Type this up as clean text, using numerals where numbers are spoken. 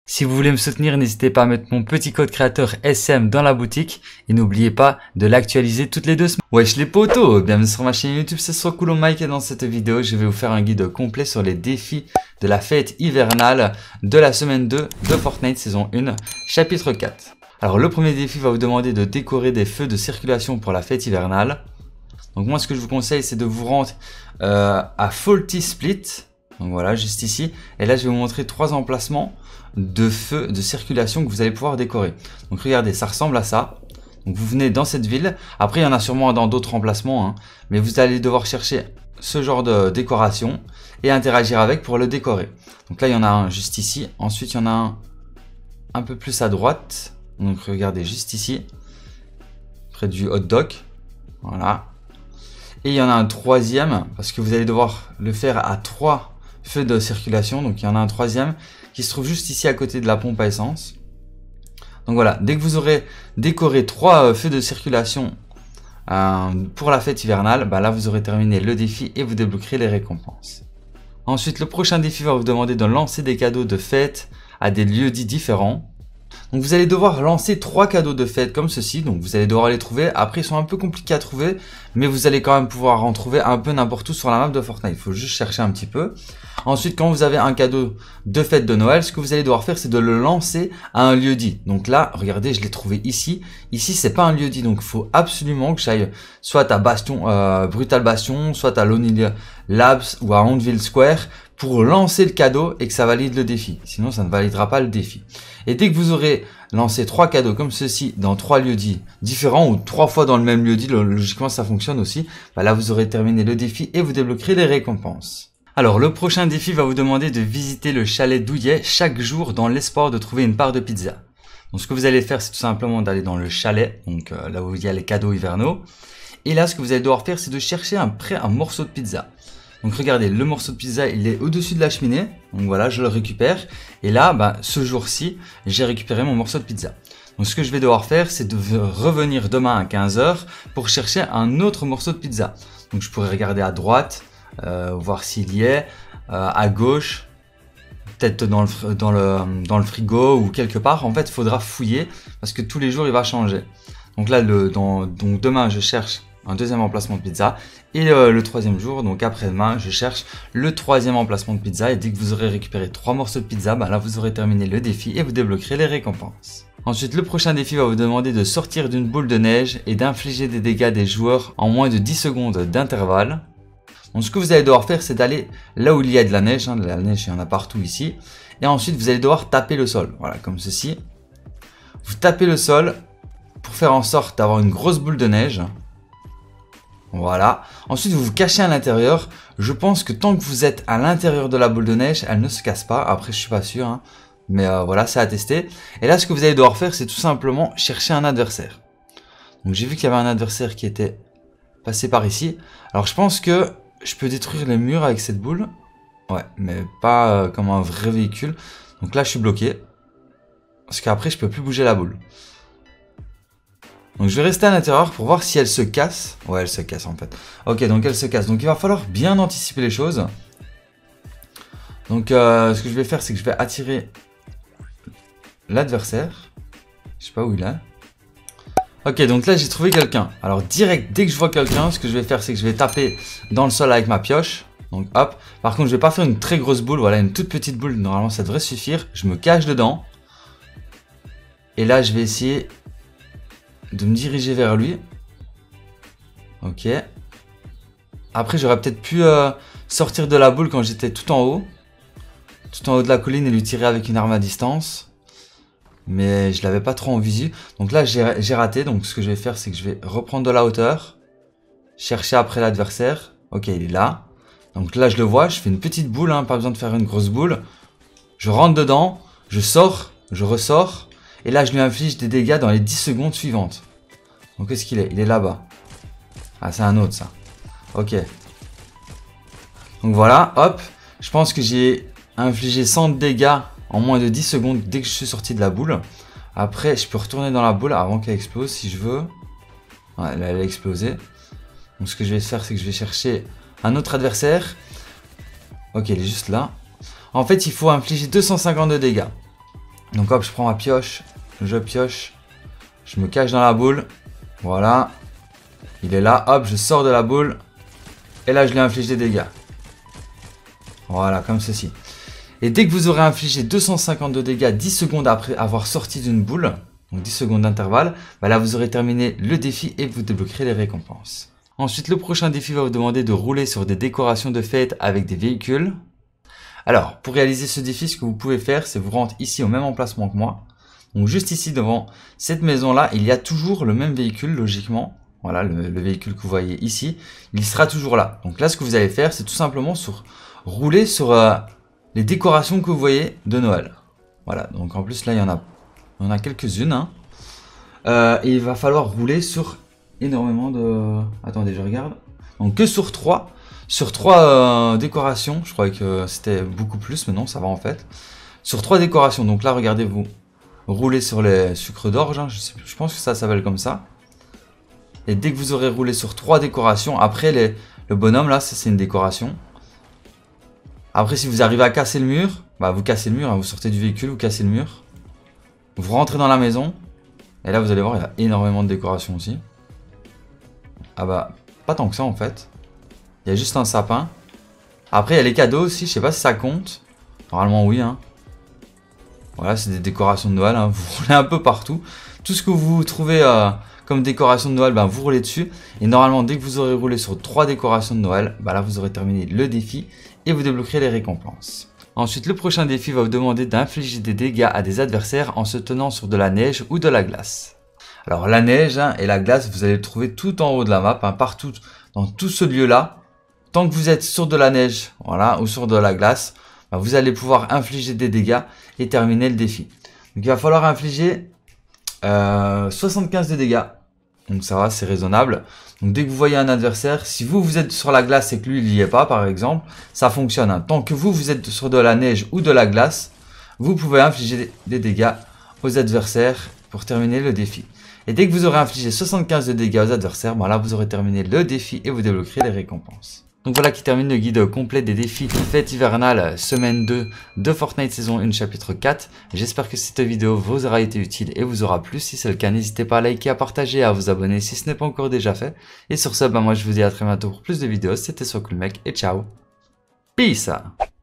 Si vous voulez me soutenir, n'hésitez pas à mettre mon petit code créateur SM dans la boutique et n'oubliez pas de l'actualiser toutes les 2 semaines. Wesh les potos, bienvenue sur ma chaîne YouTube, c'est Srocoolo Mike et dans cette vidéo, je vais vous faire un guide complet sur les défis de la fête hivernale de la semaine 2 de Fortnite saison 1, chapitre 4. Alors le premier défi va vous demander de décorer des feux de circulation pour la fête hivernale. Donc moi ce que je vous conseille c'est de vous rendre à Faulty Split. Donc voilà, juste ici. Et là, je vais vous montrer 3 emplacements de feux de circulation que vous allez pouvoir décorer. Donc regardez, ça ressemble à ça. Donc vous venez dans cette ville. Après, il y en a sûrement dans d'autres emplacements. Hein, mais vous allez devoir chercher ce genre de décoration et interagir avec pour le décorer. Donc là, il y en a un juste ici. Ensuite, il y en a un peu plus à droite. Donc regardez, juste ici. Près du hot dog. Voilà. Et il y en a un troisième, parce que vous allez devoir le faire à 3 feux de circulation. Donc il y en a un troisième qui se trouve juste ici à côté de la pompe à essence. Donc voilà, dès que vous aurez décoré 3 feux de circulation pour la fête hivernale, bah là vous aurez terminé le défi et vous débloquerez les récompenses. Ensuite, le prochain défi va vous demander de lancer des cadeaux de fête à des lieux dits différents. Donc vous allez devoir lancer 3 cadeaux de fête comme ceci, donc vous allez devoir les trouver. Après ils sont un peu compliqués à trouver, mais vous allez quand même pouvoir en trouver un peu n'importe où sur la map de Fortnite. Il faut juste chercher un petit peu. Ensuite, quand vous avez un cadeau de fête de Noël, ce que vous allez devoir faire c'est de le lancer à un lieu dit. Donc là, regardez, je l'ai trouvé ici. Ici c'est pas un lieu dit, donc il faut absolument que j'aille soit à Bastion, Brutal Bastion, soit à Lonely Labs ou à Hauntville Square pour lancer le cadeau et que ça valide le défi. Sinon, ça ne validera pas le défi. Et dès que vous aurez lancé 3 cadeaux comme ceci dans 3 lieux dits différents ou 3 fois dans le même lieu dit, logiquement ça fonctionne aussi, bah là vous aurez terminé le défi et vous débloquerez les récompenses. Alors le prochain défi va vous demander de visiter le chalet douillet chaque jour dans l'espoir de trouver une part de pizza. Donc ce que vous allez faire c'est tout simplement d'aller dans le chalet, donc là où il y a les cadeaux hivernaux. Et là ce que vous allez devoir faire c'est de chercher un morceau de pizza. Donc regardez, le morceau de pizza il est au-dessus de la cheminée, donc voilà je le récupère. Et là bah, ce jour-ci j'ai récupéré mon morceau de pizza. Donc ce que je vais devoir faire c'est de revenir demain à 15 h pour chercher un autre morceau de pizza. Donc je pourrais regarder à droite, voir s'il y est, à gauche, peut-être dans le frigo ou quelque part. En fait il faudra fouiller parce que tous les jours il va changer. Donc là donc demain je cherche un deuxième emplacement de pizza et le troisième jour, donc après-demain, je cherche le 3e emplacement de pizza et dès que vous aurez récupéré 3 morceaux de pizza, bah là vous aurez terminé le défi et vous débloquerez les récompenses. Ensuite, le prochain défi va vous demander de sortir d'une boule de neige et d'infliger des dégâts des joueurs en moins de 10 secondes d'intervalle. Donc ce que vous allez devoir faire, c'est d'aller là où il y a de la neige, de la neige il y en a partout ici, et ensuite vous allez devoir taper le sol, voilà comme ceci. Vous tapez le sol pour faire en sorte d'avoir une grosse boule de neige. Voilà. Ensuite, vous vous cachez à l'intérieur. Je pense que tant que vous êtes à l'intérieur de la boule de neige, elle ne se casse pas. Après, je suis pas sûr, hein. Mais voilà, c'est à tester. Et là, ce que vous allez devoir faire, c'est tout simplement chercher un adversaire. Donc, j'ai vu qu'il y avait un adversaire qui était passé par ici. Alors, je pense que je peux détruire les murs avec cette boule. Ouais, mais pas comme un vrai véhicule. Donc là, je suis bloqué. Parce qu'après, je peux plus bouger la boule. Donc je vais rester à l'intérieur pour voir si elle se casse. Ouais, elle se casse en fait. Ok, donc elle se casse. Donc il va falloir bien anticiper les choses. Donc ce que je vais faire, c'est que je vais attirer l'adversaire. Je sais pas où il est. Ok, donc là j'ai trouvé quelqu'un. Alors direct, dès que je vois quelqu'un, ce que je vais faire, c'est que je vais taper dans le sol avec ma pioche. Donc hop. Par contre, je vais pas faire une très grosse boule. Voilà, une toute petite boule. Normalement, ça devrait suffire. Je me cache dedans. Et là, je vais essayer de me diriger vers lui. Ok. Après, j'aurais peut-être pu sortir de la boule quand j'étais tout en haut de la colline et lui tirer avec une arme à distance. Mais je l'avais pas trop en visu. Donc là, j'ai raté. Donc ce que je vais faire, c'est que je vais reprendre de la hauteur. Chercher après l'adversaire. Ok, il est là. Donc là, je le vois. Je fais une petite boule, hein, pas besoin de faire une grosse boule. Je rentre dedans. Je sors. Je ressors. Et là, je lui inflige des dégâts dans les 10 secondes suivantes. Donc, qu'est-ce qu'il est? Il est là-bas. Ah, c'est un autre, ça. Ok. Donc, voilà. Hop. Je pense que j'ai infligé 100 dégâts en moins de 10 secondes dès que je suis sorti de la boule. Après, je peux retourner dans la boule avant qu'elle explose si je veux. Ouais, là, elle a explosé. Donc, ce que je vais faire, c'est que je vais chercher un autre adversaire. Ok, il est juste là. En fait, il faut infliger 252 dégâts. Donc hop, je prends ma pioche, je pioche, je me cache dans la boule. Voilà. Il est là, hop, je sors de la boule. Et là, je lui inflige des dégâts. Voilà, comme ceci. Et dès que vous aurez infligé 252 dégâts 10 secondes après avoir sorti d'une boule, donc 10 secondes d'intervalle, bah là vous aurez terminé le défi et vous débloquerez les récompenses. Ensuite, le prochain défi va vous demander de rouler sur des décorations de fête avec des véhicules. Alors, pour réaliser ce défi, ce que vous pouvez faire, c'est vous rendre ici au même emplacement que moi. Donc juste ici devant cette maison-là, il y a toujours le même véhicule, logiquement. Voilà, le véhicule que vous voyez ici, il sera toujours là. Donc là, ce que vous allez faire, c'est tout simplement rouler sur les décorations que vous voyez de Noël. Voilà, donc en plus là, il y en a quelques-unes. Hein. Et il va falloir rouler sur énormément de... Attendez, je regarde. Donc que sur 3. Sur 3 décorations. Je croyais que c'était beaucoup plus, mais non, ça va en fait. Sur 3 décorations. Donc là, regardez-vous. Roulez sur les sucres d'orge. Hein. Je pense que ça s'appelle comme ça. Et dès que vous aurez roulé sur 3 décorations, après le bonhomme là, ça c'est une décoration. Après, si vous arrivez à casser le mur, bah vous cassez le mur, hein, vous sortez du véhicule, vous cassez le mur. Vous rentrez dans la maison. Et là, vous allez voir, il y a énormément de décorations aussi. Ah bah, pas tant que ça en fait. Il y a juste un sapin. Après, il y a les cadeaux aussi, je sais pas si ça compte. Normalement, oui. Hein. Voilà, c'est des décorations de Noël. Hein. Vous roulez un peu partout. Tout ce que vous trouvez comme décoration de Noël, bah, vous roulez dessus. Et normalement, dès que vous aurez roulé sur 3 décorations de Noël, bah, là, vous aurez terminé le défi et vous débloquerez les récompenses. Ensuite, le prochain défi va vous demander d'infliger des dégâts à des adversaires en se tenant sur de la neige ou de la glace. Alors, la neige hein, et la glace, vous allez le trouver tout en haut de la map, hein, partout, dans tout ce lieu-là. Tant que vous êtes sur de la neige, voilà, ou sur de la glace, bah, vous allez pouvoir infliger des dégâts et terminer le défi. Donc, il va falloir infliger 75 de dégâts. Donc ça va, c'est raisonnable. Donc dès que vous voyez un adversaire, si vous êtes sur la glace et que lui il n'y est pas par exemple, ça fonctionne. Hein. Tant que vous êtes sur de la neige ou de la glace, vous pouvez infliger des dégâts aux adversaires pour terminer le défi. Et dès que vous aurez infligé 75 de dégâts aux adversaires, bah là vous aurez terminé le défi et vous débloquerez les récompenses. Donc voilà qui termine le guide complet des défis fête hivernale semaine 2 de Fortnite saison 1 chapitre 4. J'espère que cette vidéo vous aura été utile et vous aura plu. Si c'est le cas, n'hésitez pas à liker, à partager, à vous abonner si ce n'est pas encore déjà fait. Et sur ce, bah moi je vous dis à très bientôt pour plus de vidéos. C'était SoCoolMec et ciao. Peace!